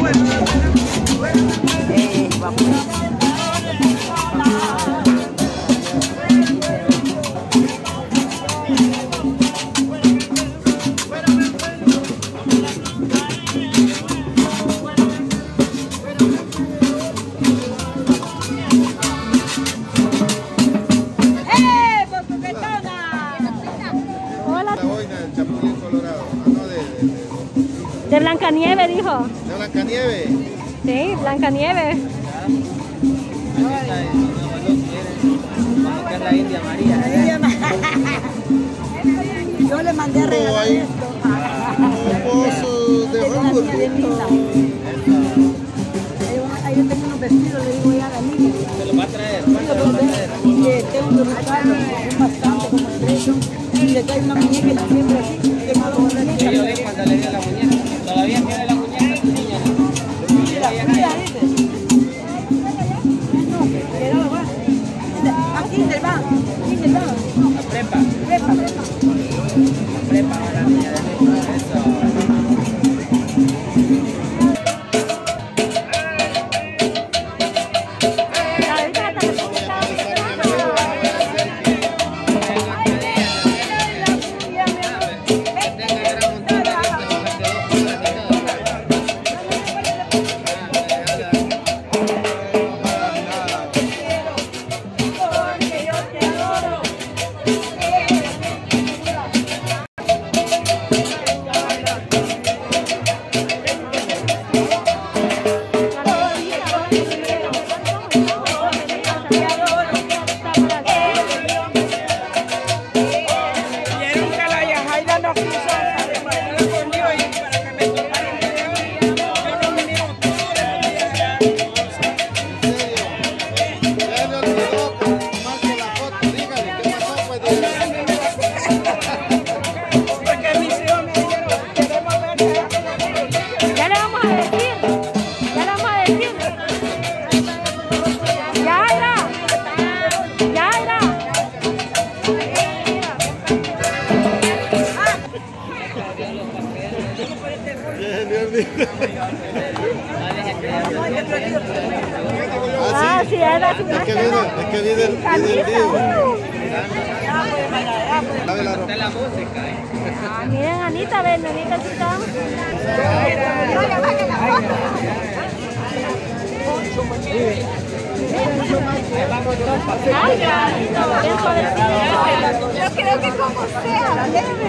De Blancanieves, dijo. ¿De Blancanieves? Sí, Blancanieves. Vamos a la India María. Yo le mandé a regalar esto. Un pozo de Hamburgo. Ahí yo tengo unos vestidos, le digo ya a la niña. ¿Se los va a traer? ¿Cuánto los va a traer? Tengo unos regalos, son bastante, como 3. Y le trae una muñeca y la siempre así. Que más bonita. Yo vi cuando le dio la muñeca. Todavía tiene la muñeca tu niña, ¿no? Mira, dice. Aquí del banco. La prepa. La prepa, la niña de México. Eso. Ah, sí, era su Es que viene el vivo. La música, Ah, miren, Anita, ven, Anita sí está. Ay, Anita, ven por el... Yo creo que como sea,